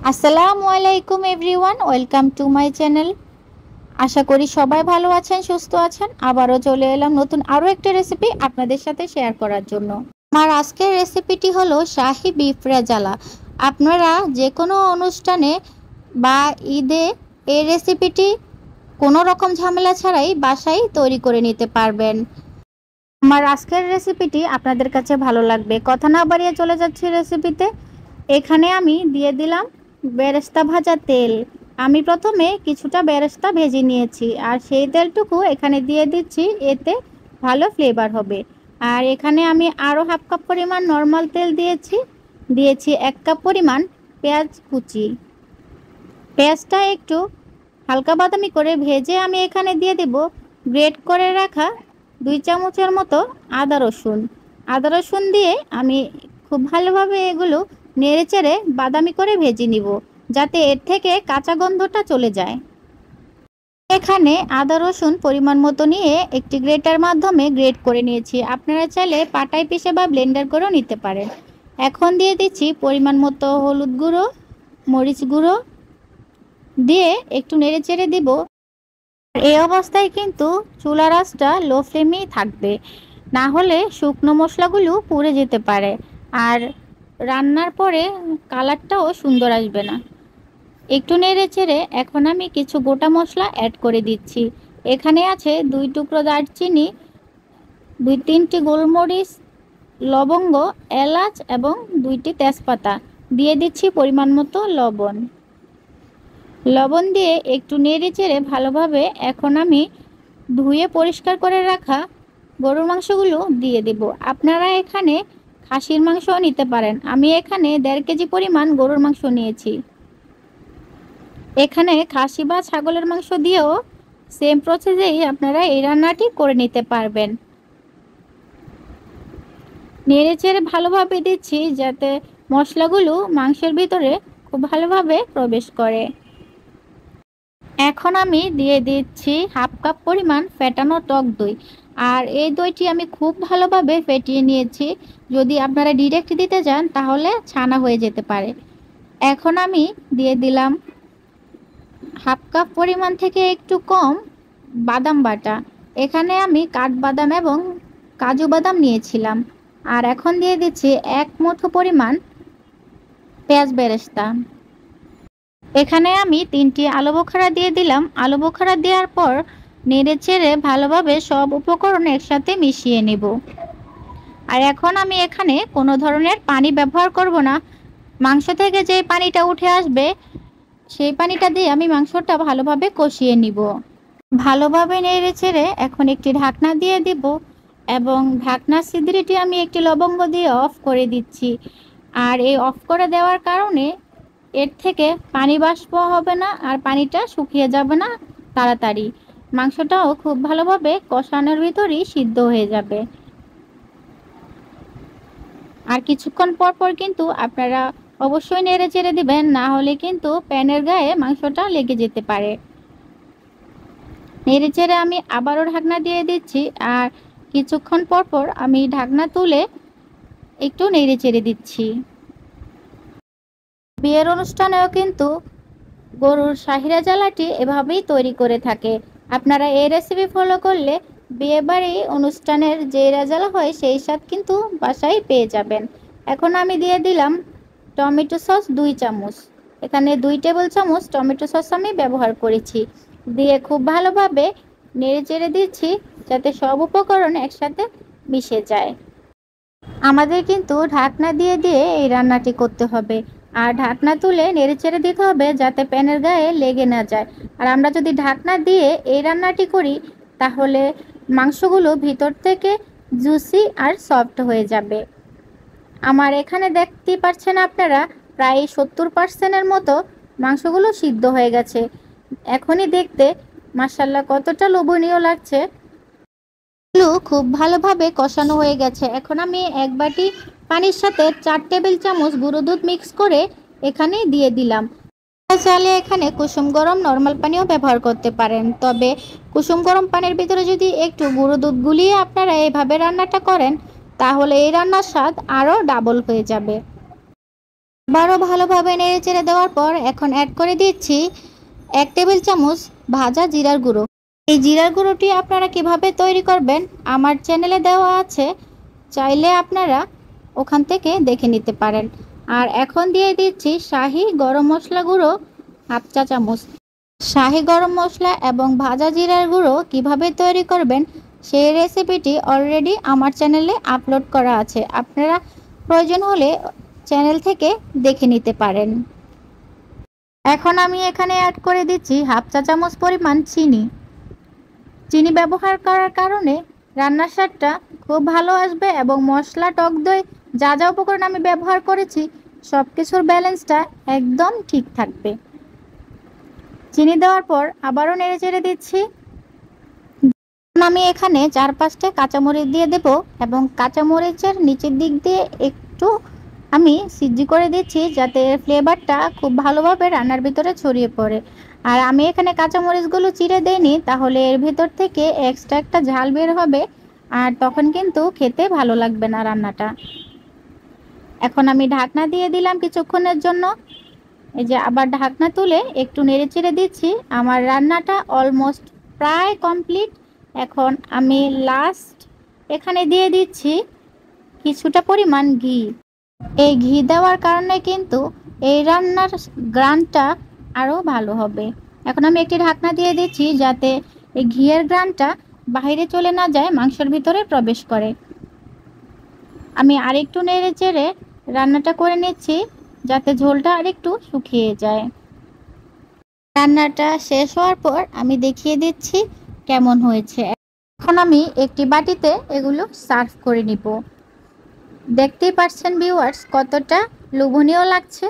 আসসালামু আলাইকুম everyone, welcome to my channel. আশা করি সবাই ভালো আছেন, সুস্থ আছেন। আবারও চলে এলাম নতুন আরও একটা রেসিপি আপনাদের সাথে শেয়ার করার জন্য। আমার আজকের রেসিপিটি হলো শাহি বিফ রেজালা। আপনারা যে কোনো অনুষ্ঠানে বা ঈদে এই রেসিপিটি কোনো রকম ঝামেলা ছাড়াই বাসায় তৈরি করে নিতে পারবেন। আমার আজকের রেসিপিটি আপনাদের কাছে ভালো লাগবে। কথা না বাড়িয়ে চলে যাচ্ছি রেসিপিতে। এখানে আমি দিয়ে দিলাম বেরেস্তা ভাজা তেল। আমি প্রথমে কিছুটা বেরেস্তা ভেজে নিয়েছি আর সেই তেলটুকু এখানে দিয়ে দিচ্ছি, এতে ভালো ফ্লেভার হবে। আর এখানে আমি আরও হাফ কাপ পরিমাণ নর্মাল তেল দিয়েছি 1 কাপ পরিমাণ পেঁয়াজ কুচি। পেঁয়াজটা একটু হালকা বাদামি করে ভেজে আমি এখানে দিয়ে দেব গ্রেট করে রাখা 2 চামচের মতো আদা রসুন দিয়ে আমি খুব ভালোভাবে এগুলো নেড়েচেড়ে বাদামি করে ভেজে নিব, যাতে এর থেকে কাঁচা গন্ধটা চলে যায়। এখানে আদা রসুন পরিমাণ মতো নিয়ে একটি গ্রেটার মাধ্যমে গ্রেট করে নিয়েছি। আপনারা চাইলে পাটায় পিষে বা ব্লেন্ডার করেও নিতে পারেন। এখন দিয়ে দিচ্ছি পরিমাণ মতো হলুদ গুঁড়ো, মরিচ গুঁড়ো দিয়ে একটু নেড়েচেড়ে দিব। এই অবস্থায় কিন্তু চুলার আঁচটা লো ফ্লেমেই থাকবে, না হলে শুকনো মশলাগুলো পুড়ে যেতে পারে আর রান্নার পরে কালারটাও সুন্দর আসবে না। একটু নেড়ে চেড়ে এখন আমি কিছু গোটা মশলা অ্যাড করে দিচ্ছি। এখানে আছে 2 টুকরো দারচিনি, 2-3টি গোলমরিচ, লবঙ্গ, এলাচ এবং 2টি তেজপাতা। দিয়ে দিচ্ছি পরিমাণ মতো লবণ দিয়ে একটু নেড়ে চেড়ে ভালোভাবে এখন আমি ধুয়ে পরিষ্কার করে রাখা গরুর মাংসগুলো দিয়ে দেব। আপনারা এখানে খাসির মাংসও নিতে পারেন। আমি এখানে 1.5 কেজি পরিমাণ গরুর মাংস নিয়েছি। এখানে খাসি বা ছাগলের মাংস দিয়েও সেম প্রসেসেই আপনারা এই রান্নাটি করে নিতে পারবেন। নেড়ে চেড়ে ভালোভাবে দিচ্ছি যাতে মশলাগুলো মাংসের ভিতরে খুব ভালোভাবে প্রবেশ করে। এখন আমি দিয়ে দিচ্ছি হাফ কাপ পরিমাণ ফেটানো টক দই। আর এই দইটি আমি খুব ভালোভাবে ফেটিয়ে নিয়েছি। যদি আপনারা ডিরেক্ট দিতে চান তাহলে ছানা হয়ে যেতে পারে। এখন আমি দিয়ে দিলাম হাফ কাপ পরিমাণ থেকে একটু কম বাদাম বাটা। এখানে আমি কাঠবাদাম এবং কাজু বাদাম নিয়েছিলাম। আর এখন দিয়ে দিচ্ছি 1 মুঠো পরিমাণ পেঁয়াজ বেরেস্তা। এখানে আমি 3টি আলু বোখারা দিয়ে দিলাম। আলু বোখারা দেওয়ার পর নেড়ে চেড়ে ভালোভাবে সব উপকরণ একসাথে মিশিয়ে নেব। আর এখন আমি এখানে কোনো ধরনের পানি ব্যবহার করব না। মাংস থেকে যে পানিটা উঠে আসবে সেই পানিটা দিয়ে আমি মাংসটা ভালোভাবে কষিয়ে নিব। ভালোভাবে নেড়ে চেড়ে এখন একটি ঢাকনা দিয়ে দিব এবং ঢাকনার ছিদ্রটি আমি একটি লবঙ্গ দিয়ে অফ করে দিচ্ছি। আর এই অফ করে দেওয়ার কারণে এর থেকে পানি বাষ্প হবে না আর পানিটা শুকিয়ে যাবে না তাড়াতাড়ি। মাংসটাও খুব ভালোভাবে কষানোর ভিতরেই সিদ্ধ হয়ে যাবে। আর কিছুক্ষণ পর পর কিন্তু আপনারা অবশ্যই নেড়ে চেড়ে দিবেন, না হলে কিন্তু প্যানের গায়ে মাংসটা লেগে যেতে পারে। নেড়ে চেড়ে আমি আবারও ঢাকনা দিয়ে দিচ্ছি আর কিছুক্ষণ পর পর আমি ঢাকনা তুলে একটু নেড়ে চেড়ে দিচ্ছি। বিয়ের অনুষ্ঠানেও কিন্তু গরুর শাহি রেজালাটি এভাবেই তৈরি করে থাকে। আপনারা এই রেসিপি ফলো করলে বিয়েবাড়ি অনুষ্ঠানের যে রেজালা হয় সেই স্বাদ কিন্তু বাসায় পেয়ে যাবেন। এখন আমি দিয়ে দিলাম টমেটো সস 2 চামচ। এখানে 2 টেবিল চামচ টমেটো সস আমি ব্যবহার করেছি। দিয়ে খুব ভালোভাবে নেড়ে চেড়ে দিচ্ছি যাতে সব উপকরণ একসাথে মিশে যায়। আমাদের কিন্তু ঢাকনা দিয়ে দিয়ে এই রান্নাটি করতে হবে আর ঢাকনা তুলে নেড়েচেড়ে দিতে হবে যাতে প্যানের গায়ে লেগে না যায়। আর আমরা যদি ঢাকনা দিয়ে এই রান্নাটি করি তাহলে মাংসগুলো ভিতর থেকে জুসি আর সফট হয়ে যাবে। আমার এখানে দেখতেই পাচ্ছেন আপনারা প্রায় 70% মতো মাংসগুলো সিদ্ধ হয়ে গেছে। এখনই দেখতে মাশাআল্লাহ কতটা লোভনীয় লাগছে। খুব ভালোভাবে কষানো হয়ে গেছে। এখন আমি 1 বাটি পানির সাথে 4 টেবিল চামচ গুঁড়ো দুধ মিক্স করে এখানে দিয়ে দিলাম। চাইলে এখানে কুসুম গরম নর্মাল পানিও ব্যবহার করতে পারেন, তবে কুসুম গরম পানির ভিতরে যদি একটু গুঁড়ো দুধ গুলিয়ে আপনারা এভাবে রান্নাটা করেন তাহলে এই রান্নার স্বাদ আরও ডাবল হয়ে যাবে। আবারও ভালোভাবে নেড়েচেড়ে দেওয়ার পর এখন অ্যাড করে দিচ্ছি 1 টেবিল চামচ ভাজা জিরার গুঁড়ো। এই জিরার গুঁড়োটি আপনারা কিভাবে তৈরি করবেন আমার চ্যানেলে দেওয়া আছে, চাইলে আপনারা ওখান থেকে দেখে নিতে পারেন। আর এখন দিয়ে দিচ্ছি শাহি গরম মশলা গুঁড়ো 1/2 চা চামচ। শাহি গরম মশলা এবং ভাজা জিরার গুঁড়ো কিভাবে তৈরি করবেন সেই রেসিপিটি অলরেডি আমার চ্যানেলে আপলোড করা আছে, আপনারা প্রয়োজন হলে চ্যানেল থেকে দেখে নিতে পারেন। এখন আমি এখানে অ্যাড করে দিচ্ছি 1/2 চা চামচ পরিমাণ চিনি। চিনি ব্যবহার করার কারণে রান্নার স্বাদটা খুব ভালো আসবে এবং মশলা, টক দই যা যা উপকরণ আমি ব্যবহার করেছি সব কিছুর ব্যালেন্সটা একদম ঠিক থাকবে। চিনি দেওয়ার পর আবারও নেড়েচেড়ে দিচ্ছি। আমি এখানে 4-5টা কাঁচামরিচ দিয়ে দেব এবং কাঁচামরিচের নিচের দিক দিয়ে একটু আমি সিজি করে দিচ্ছি যাতে ফ্লেভারটা খুব ভালোভাবে রান্নার ভিতরে ছড়িয়ে পড়ে। আর আমি এখানে কাঁচামরিচগুলো চিড়ে দেইনি, তাহলে এর ভিতর থেকে এক্সট্রা একটা ঝাল বের হবে আর তখন কিন্তু খেতে ভালো লাগবে না রান্নাটা। এখন আমি ঢাকনা দিয়ে দিলাম কিছুক্ষণের জন্য। এই যে আবার ঢাকনা তুলে একটু নেড়েচেড়ে দিচ্ছি। আমার রান্নাটা অলমোস্ট প্রায় কমপ্লিট। এখন আমি লাস্ট এখানে দিয়ে দিচ্ছি কিছুটা পরিমাণ ঘি। এই ঘি দেওয়ার কারণে কিন্তু এই রান্নার গ্রানটা আরও ভালো হবে। এখন আমি একটি ঢাকনা দিয়ে দিচ্ছি যাতে এই ঘিয়ের গ্রানটা বাইরে চলে না যায়, মাংসের ভিতরে প্রবেশ করে। আমি আরেকটু নেড়ে চেড়ে রান্নাটা করে নিচ্ছি যাতে ঝোলটা আরেকটু শুকিয়ে যায়। রান্নাটা শেষ হওয়ার পর আমি দেখিয়ে দিচ্ছি কেমন হয়েছে। এখন আমি একটি বাটিতে এগুলো সার্ভ করে নিব। দেখতেই পাচ্ছেন ভিউয়ার্স কতটা লোভনীয় লাগছে।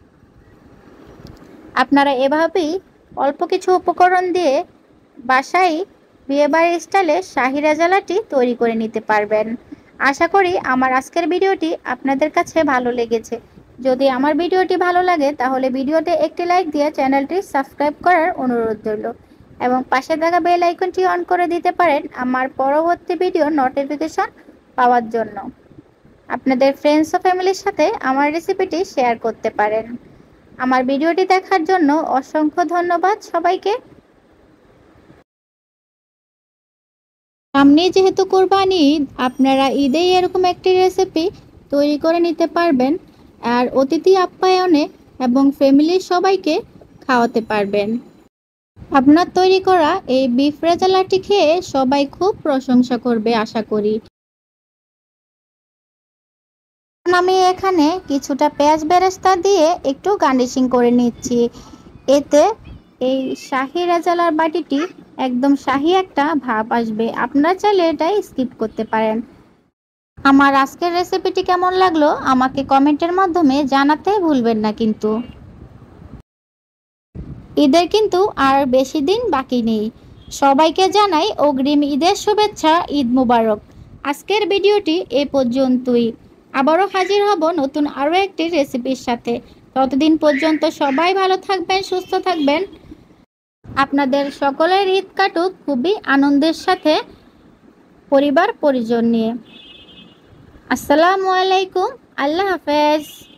আপনারা এভাবেই অল্প কিছু উপকরণ দিয়ে বাসায় বিয়েবাড়ির স্টাইলে শাহি রেজালাটি তৈরি করে নিতে পারবেন। আশা করি আমার আজকের ভিডিওটি আপনাদের কাছে ভালো লেগেছে। যদি আমার ভিডিওটি ভালো লাগে তাহলে ভিডিওতে একটি লাইক দিয়ে চ্যানেলটি সাবস্ক্রাইব করার অনুরোধ রইল এবং পাশে থাকা বেল আইকনটি অন করে দিতে পারেন আমার পরবর্তী ভিডিও নোটিফিকেশন পাওয়ার জন্য। আপনাদের ফ্রেন্ডস ও ফ্যামিলির সাথে আমার রেসিপিটি শেয়ার করতে পারেন। আমার ভিডিওটি দেখার জন্য অসংখ্য ধন্যবাদ সবাইকে। সামনে যেহেতু কোরবানি ঈদ, আপনারা ঈদেই এরকম একটি রেসিপি তৈরি করে নিতে পারবেন আর অতিথি আপ্যায়নে এবং ফ্যামিলির সবাইকে খাওয়াতে পারবেন। আপনার তৈরি করা এই বিফ রেজালাটি খেয়ে সবাই খুব প্রশংসা করবে আশা করি। আমি এখানে কিছুটা পেঁয়াজ বেরেস্তা দিয়ে একটু গার্নিশিং করে নিচ্ছি। এতে এই শাহি রেজালার বাটিটি একদম শাহি একটা ভাব আসবে। আপনারা চাইলে এটাই স্কিপ করতে পারেন। আমার আজকের রেসিপিটি কেমন লাগলো আমাকে কমেন্টের মাধ্যমে জানাতে ভুলবেন না কিন্তু। ঈদের কিন্তু আর বেশি দিন বাকি নেই। সবাইকে জানাই অগ্রিম ঈদের শুভেচ্ছা, ঈদ মুবারক। আজকের ভিডিওটি এ পর্যন্তই। আবারও হাজির হব নতুন আরও একটি রেসিপির সাথে। ততদিন পর্যন্ত সবাই ভালো থাকবেন, সুস্থ থাকবেন। আপনাদের সকলের ঈদ কাটুক খুবই আনন্দের সাথে, পরিবার পরিজন নিয়ে। আসসালামু আলাইকুম, আল্লাহ হাফেজ।